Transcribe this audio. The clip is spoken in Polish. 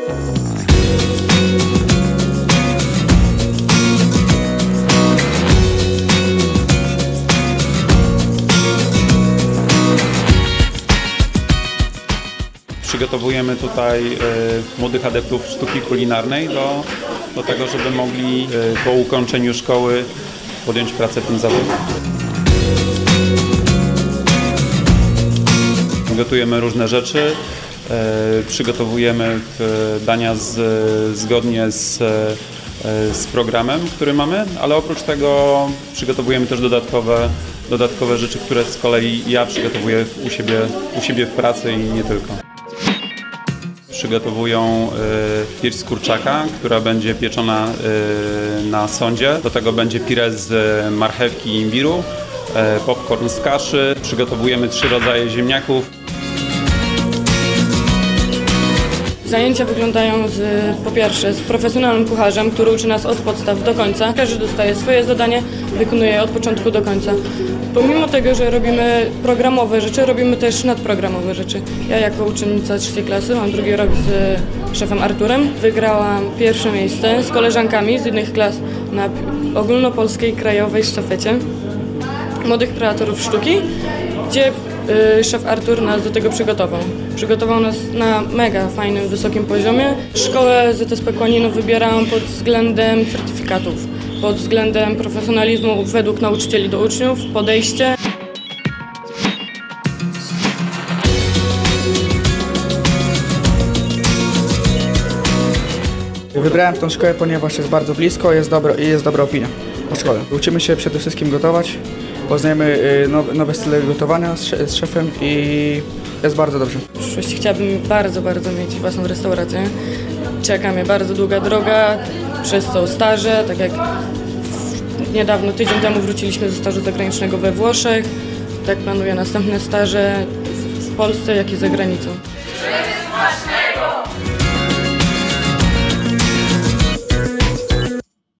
Przygotowujemy tutaj młodych adeptów sztuki kulinarnej do tego, żeby mogli po ukończeniu szkoły podjąć pracę w tym zawodzie. Gotujemy różne rzeczy, przygotowujemy dania zgodnie z programem, który mamy, ale oprócz tego przygotowujemy też dodatkowe rzeczy, które z kolei ja przygotowuję u siebie w pracy i nie tylko. Przygotowują pierś z kurczaka, która będzie pieczona na sondzie. Do tego będzie pire z marchewki i imbiru, popcorn z kaszy. Przygotowujemy 3 rodzaje ziemniaków. Zajęcia wyglądają po pierwsze z profesjonalnym kucharzem, który uczy nas od podstaw do końca. Każdy dostaje swoje zadanie, wykonuje je od początku do końca. Pomimo tego, że robimy programowe rzeczy, robimy też nadprogramowe rzeczy. Ja jako uczennica 3. klasy, mam 2. rok z szefem Arturem, wygrałam 1. miejsce z koleżankami z innych klas na ogólnopolskiej krajowej sztafecie młodych kreatorów sztuki, gdzie szef Artur nas do tego przygotował. Przygotował nas na mega fajnym, wysokim poziomie. Szkołę ZSP Kłaninów wybierałam pod względem certyfikatów, pod względem profesjonalizmu według nauczycieli do uczniów, podejście. Wybrałem tę szkołę, ponieważ jest bardzo blisko i jest dobra opinia o szkole. Uczymy się przede wszystkim gotować, poznajemy nowe style gotowania z szefem i jest bardzo dobrze. W przyszłości chciałabym bardzo mieć własną restaurację. Czeka mnie bardzo długa droga, przez co staże, tak jak niedawno, tydzień temu wróciliśmy ze stażu zagranicznego we Włoszech. Tak planuję następne staże w Polsce, jak i za granicą.